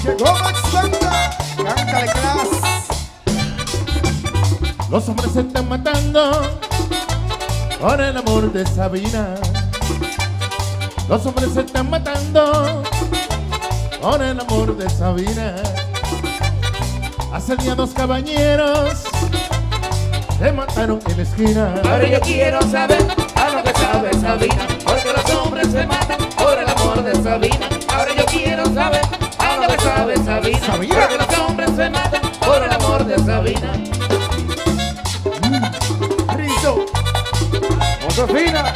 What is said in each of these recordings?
Llegó Max Banda, cántale Class. Los hombres se están matando por el amor de Sabina. Los hombres se están matando por el amor de Sabina. Hace día 2 caballeros se mataron en la esquina. Ahora yo quiero saber a lo que sabe Sabina, porque los hombres se matan por el amor de Sabina. Ahora yo quiero saber a lo que sabe Sabina, porque los hombres se matan por el amor de Sabina. Rizo, Josefina.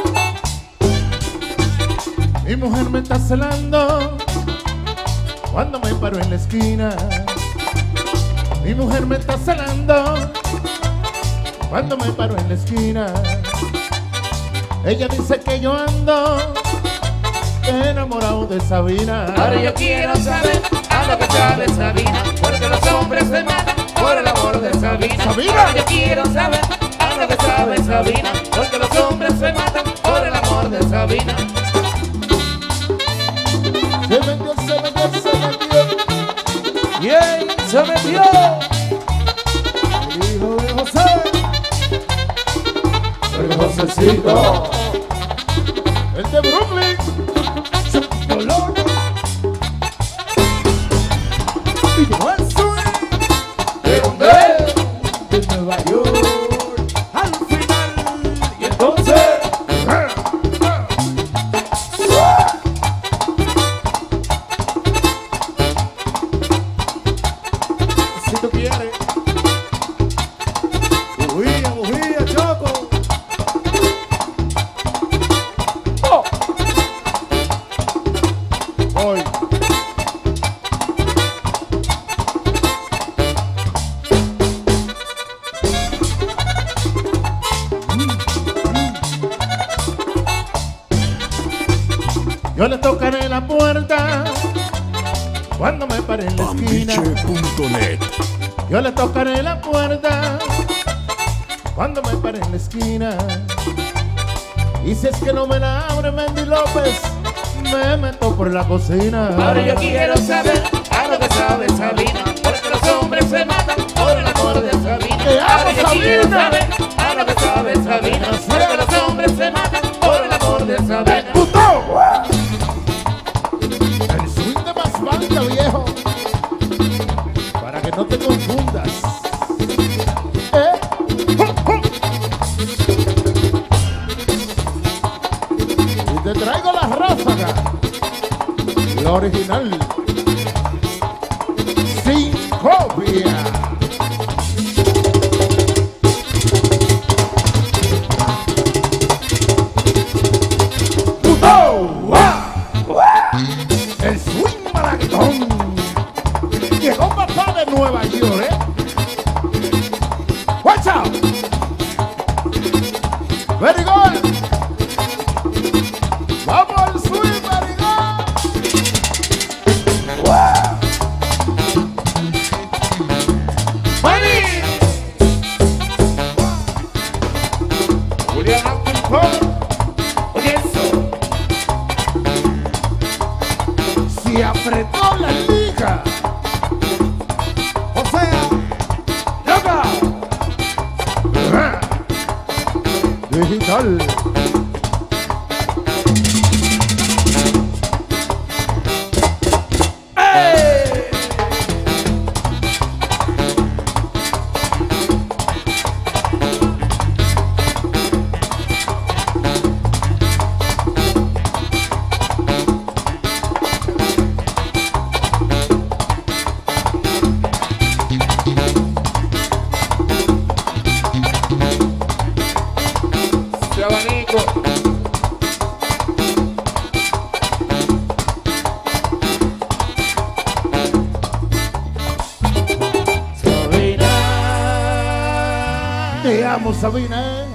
Mi mujer me está celando cuando me paro en la esquina. Mi mujer me está celando cuando me paro en la esquina. Ella dice que yo ando enamorado de Sabina. Ahora yo quiero saber a lo que sabe Sabina, porque los hombres se matan por el amor de Sabina. Ahora yo quiero saber a lo que sabe Sabina, porque los hombres se matan por el amor de Sabina. Se metió, se metió, se metió. ¡Bien! ¡Se metió! El hijo de José. El Josecito. El de Brooklyn. Dolor. Y llegó el swing ¿De dónde? de Nueva York. Al final. Y entonces, Si tú quieres. Bujía, bujía, Choco. Hoy. Yo le tocaré la puerta cuando me pare en la esquina. Bambiche.net. Yo le tocaré la puerta cuando me pare en la esquina. Y si es que no me la abre Mendy López, me meto por la cocina. ahora yo quiero saber a lo que sabe Sabina, porque los hombres se matan por el amor de Sabina. ¡Te amo, Ahora yo quiero Sabina! saber a lo que sabe Sabina, porque los hombres se matan por el amor de Sabina. El swing de Max Banda, viejo. Para que no te confundas. Y te traigo la ráfaga. La original. Sin copia. El swing malaguetón. Llegó papá de Nueva York, Watch out. Very good. Vamos al swing, very good. ¡Money! Julián Anton, Oye eso, si apretó la liga. O sea, loca. Digital. Ese abanico. Sabina. Te amo, Sabina.